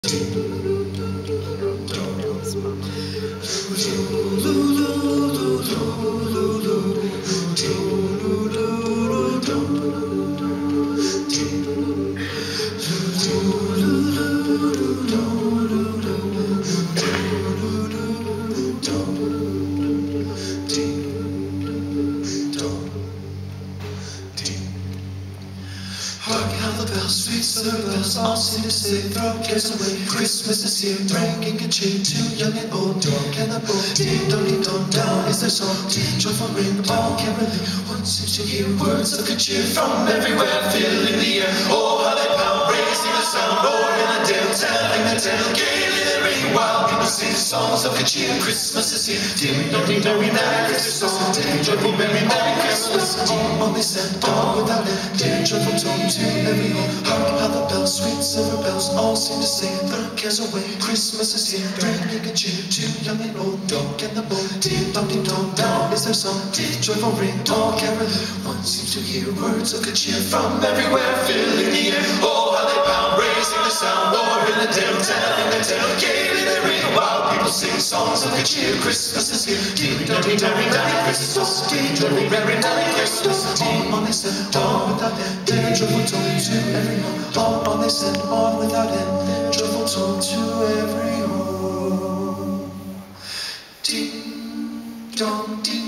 Hark how the bells, sweet silver bells, all seem to say, throw cares away. Christmas is here, bringing good cheer to young and old. Dog and the bull, ding dong, down is their song. Joyful ring, all caroling. One seems to hear words of good cheer from everywhere, filling the air. Oh, how they pound, raising the sound, roaring the dale, telling the tale, gaily they ring, while people sing songs of good cheer. Christmas is here, ding dong, merry Christmas song, joyful merry Christmas. All they said, all without end, dear joyful tone to every home. Hark how the bells, sweet silver bells, all seem to say, throw cares away. Christmas is here, bringing a cheer to young and old. Dog and the bull, ding dong, down is their song. Joyful ring, all caroling. One seems to hear words of good cheer from everywhere, filling the air. Oh, how they pound, raising the sound, roaring the dale, telling the tale, gaily they ring, while people sing songs of good cheer. Christmas is here, ding dong, merry Christmas, ding dong, merry Christmas. All they said, all without end, their joyful tone to every home. All they said, all without end, joyful tone to every home. Ding dong, ding.